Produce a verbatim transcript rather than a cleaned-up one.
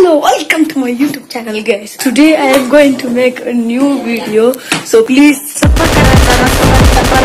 Hello, welcome to my YouTube channel, guys. Today I am going to make a new video, so please subscribe.